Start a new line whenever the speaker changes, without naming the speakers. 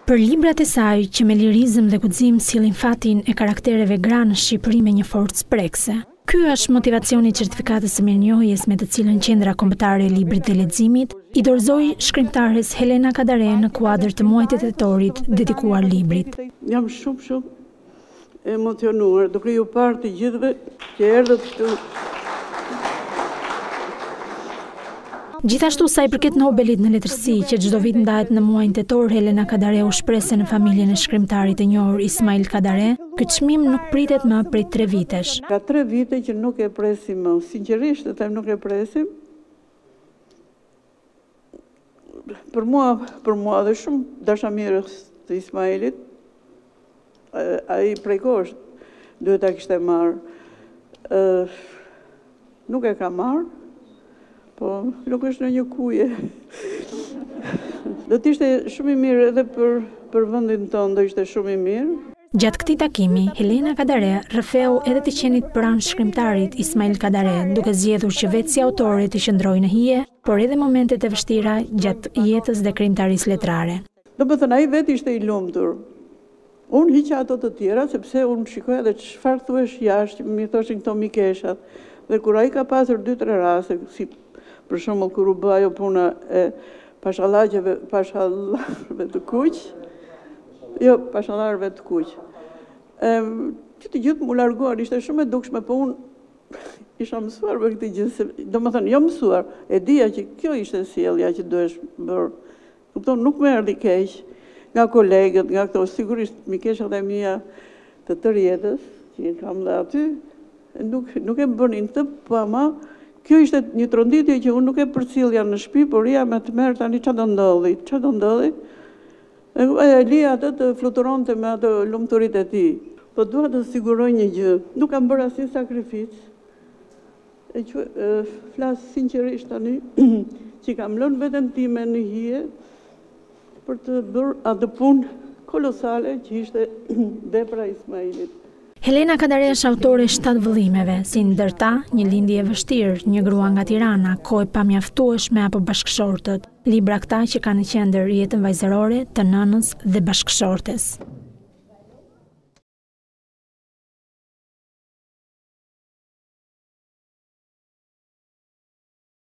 Për librat e saj që me lirizëm dhe guxim sjellin fatin e karaktereve gra në Shqipëri me një forcë prekëse. Ky është motivacioni i certifikatës së mirënjohjes me të cilën Qendra Kombëtare e Librit dhe Leximit i dorëzoi shkrimtares Helena Kadare në kuadër të muajit tetorit dedikuar Librit.
Jam shumë emocionuar duke ju parë të gjithëve që erdhët këtu.
Gjithashtu sa i përket Nobelit në letërsi që çdo vit ndahet në muajin tetor, Helena Kadare u shpreh në familjen e shkrimtarit e njohur Ismail Kadare, ky çmim nuk pritet më prej 3 vitesh.
Ka 3 vite që nuk e presim më, sinqerisht të them nuk e presim. Për mua dhe shumë dashamirës të Ismailit, ai prej kohësh duhet ta kishte marrë. Nuk e ka marrë. Po, nuk është në një kuje. Do t'ishte shumë i mirë edhe për vendin tonë, do ishte shumë i mirë.
Gjatë këtij takimi, Helena Kadare rrëfeu edhe të qenit pranë shkrimtarit Ismail Kadare, duke zgjedhur që vetë si autore të qëndrojë në hije, por edhe momentet e vështira gjatë jetës dhe krijimtarisë letrare.
Domethënë ai vetë ishte i lumtur. Unë hiqa ato të tjera, sepse unë shikoja edhe çfarë thuhesh jashtë, mi thoshin këto mikeshat. Dhe kur ai ka pasur 2-3 raste, si për shembull kur u bë ajo puna e pashallarëve të kuq, pashallarëve të kuq. Që të gjithë mu larguar, ishte shumë e dukshme, po unë isha mësuar për këtë gjë, domethënë jo mësuar, e dija që kjo ishte sjellja që duhesh bërë. Kupton, nuk më erdhi keq nga kolegët, nga këto, sigurisht mikeshat e mia të tërë jetës, që kam dhe aty, nuk e bënin këtë, po ama kjo ishte një tronditje që unë nuk e përcjellja në shtëpi, por jam me të merr tani çfarë do ndodhi. E lija atë të fluturonte me atë lumturitë e tij. Po dua të siguroj një gjë, nuk kam bërë asnjë sakrificë. Flas sinqerisht tani që kam lënë veten time në hije për të bërë atë punë kolosale që ishte vepra e Ismailit.
Helena Kadare është autore 7 vëllimeve, si ndërta një lindje e vështirë, një grua nga Tirana, kohë pa mjaftueshme apo bashkëshortët, libra këta që kanë në qendër jetën vajzërore të nënës dhe bashkëshortes.